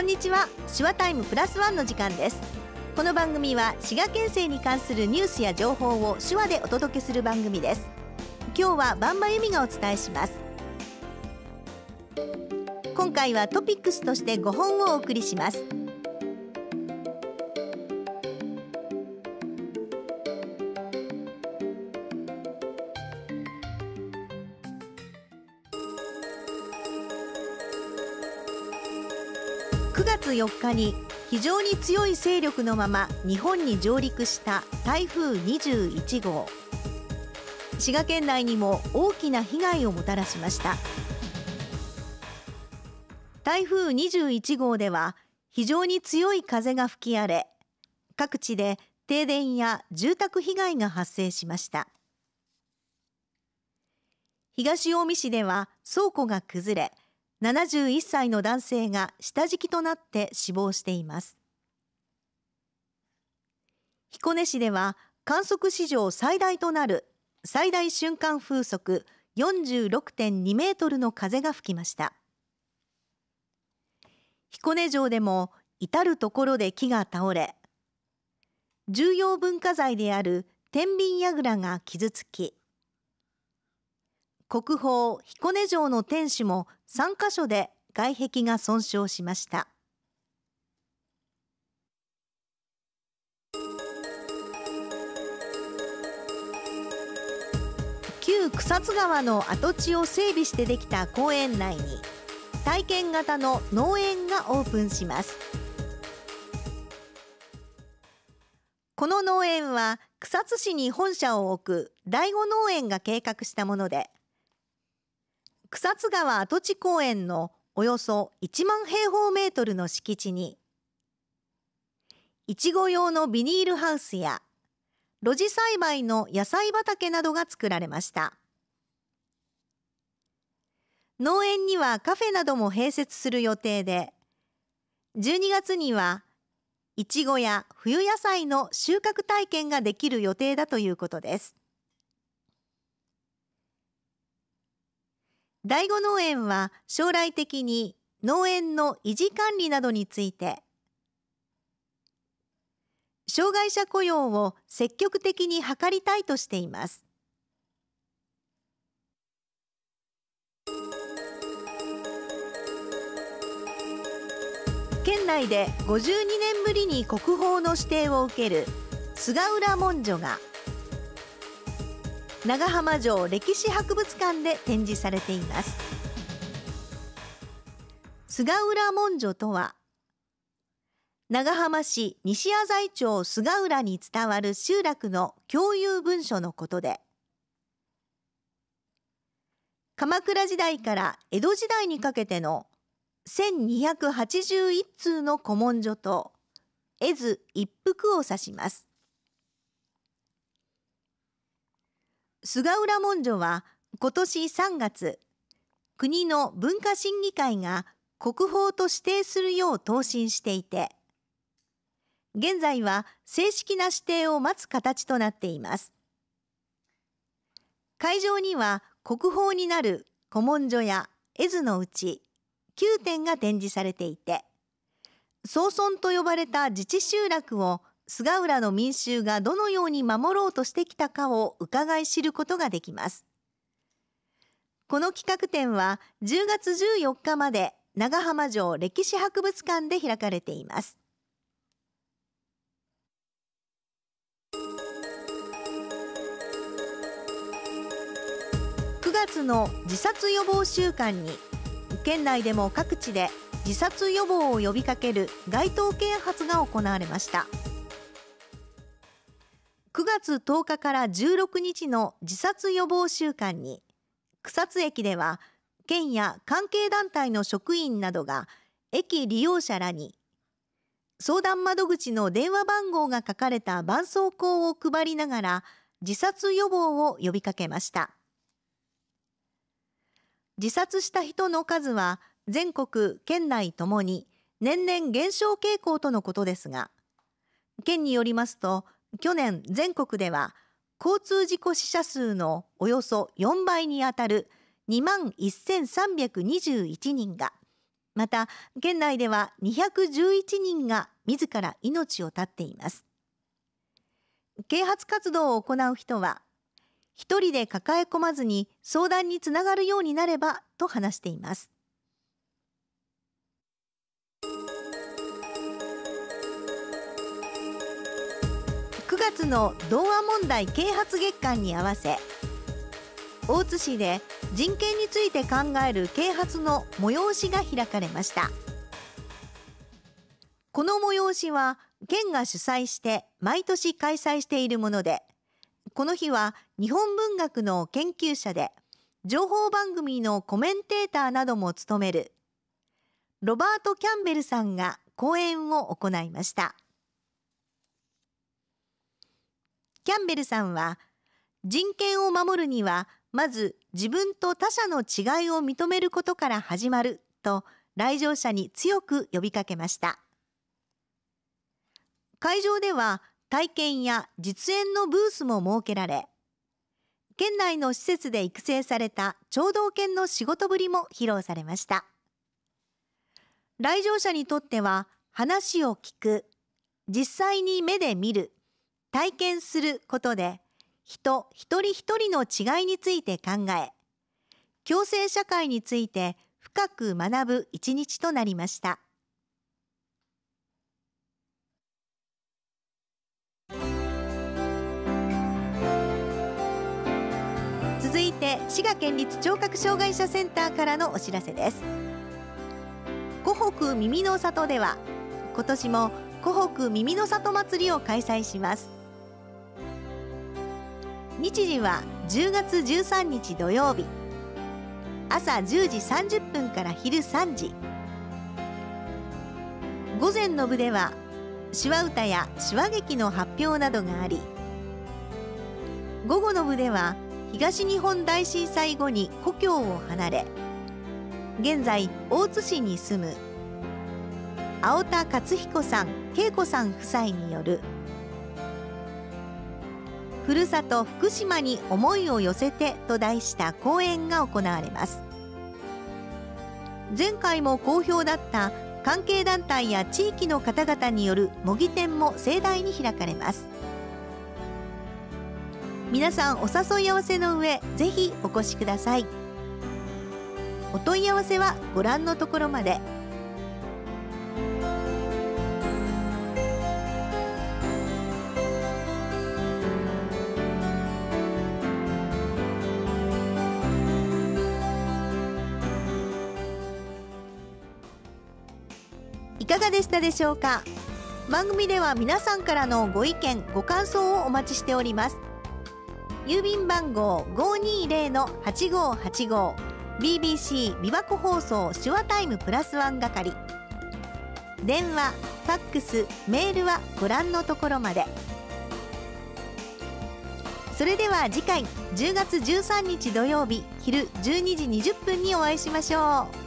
んにちは。手話タイムプラスワンの時間です。この番組は滋賀県政に関するニュースや情報を手話でお届けする番組です。今日はばんばゆみがお伝えします。今回はトピックスとして5本をお送りします。9月4日に非常に強い勢力のまま日本に上陸した台風21号。滋賀県内にも大きな被害をもたらしました。台風21号では非常に強い風が吹き荒れ、各地で停電や住宅被害が発生しました。東近江市では倉庫が崩れ、71歳の男性が下敷きとなって死亡しています。彦根市では観測史上最大となる最大瞬間風速 46.2 メートルの風が吹きました。彦根城でも至るところで木が倒れ、重要文化財である天秤櫓が傷つき、国宝彦根城の天守も3カ所で外壁が損傷しました。旧草津川の跡地を整備してできた公園内に体験型の農園がオープンします。この農園は草津市に本社を置く第五農園が計画したもので、草津川跡地公園のおよそ1万平方メートルの敷地に、いちご用のビニールハウスや露地栽培の野菜畑などが作られました。農園にはカフェなども併設する予定で、12月にはいちごや冬野菜の収穫体験ができる予定だということです。第五農園は将来的に農園の維持管理などについて、障害者雇用を積極的に図りたいとしています。県内で52年ぶりに国宝の指定を受ける菅浦文書が長浜城歴史博物館で展示されています。菅浦文書とは、長浜市西浅井町菅浦に伝わる集落の共有文書のことで、鎌倉時代から江戸時代にかけての1281通の古文書と絵図一幅を指します。菅浦文書は今年3月、国の文化審議会が国宝と指定するよう答申していて、現在は正式な指定を待つ形となっています。会場には国宝になる古文書や絵図のうち9点が展示されていて、荘村と呼ばれた自治集落を菅浦の民衆がどのように守ろうとしてきたかを伺い知ることができます。この企画展は10月14日まで長浜城歴史博物館で開かれています。9月の自殺予防週間に、県内でも各地で自殺予防を呼びかける街頭啓発が行われました。9月10日から16日の自殺予防週間に、草津駅では県や関係団体の職員などが駅利用者らに相談窓口の電話番号が書かれた絆創膏を配りながら自殺予防を呼びかけました。自殺した人の数は全国県内ともに年々減少傾向とのことですが、県によりますと、去年全国では交通事故死者数のおよそ4倍にあたる2万1321人がまた県内では211人が自ら命を絶っています。啓発活動を行う人は、一人で抱え込まずに相談につながるようになればと話しています。9月の童話問題啓発月間に合わせ、大津市で人権について考える啓発の催しが開かれました。この催しは県が主催して毎年開催しているもので、この日は日本文学の研究者で情報番組のコメンテーターなども務めるロバート・キャンベルさんが講演を行いました。キャンベルさんは、人権を守るにはまず自分と他者の違いを認めることから始まると来場者に強く呼びかけました。会場では体験や実演のブースも設けられ、県内の施設で育成された聴導犬の仕事ぶりも披露されました。来場者にとっては、話を聞く、実際に目で見る、体験することで、人一人一人の違いについて考え、共生社会について深く学ぶ一日となりました。続いて滋賀県立聴覚障害者センターからのお知らせです。湖北耳の里では今年も湖北耳の里祭りを開催します。日時は10月13日土曜日、朝10時30分から昼3時。午前の部では手話歌や手話劇の発表などがあり、午後の部では東日本大震災後に故郷を離れ、現在大津市に住む青田克彦さん、恵子さん夫妻によるふるさと福島に思いを寄せてと題した講演が行われます。前回も好評だった関係団体や地域の方々による模擬展も盛大に開かれます。皆さんお誘い合わせの上、ぜひお越しください。お問い合わせはご覧のところまで。いかがでしたでしょうか。番組では皆さんからのご意見ご感想をお待ちしております。郵便番号 520-8585 BBC 琵琶湖放送手話タイムプラスワン係。電話、ファックス、メールはご覧のところまで。それでは次回10月13日土曜日昼12時20分にお会いしましょう。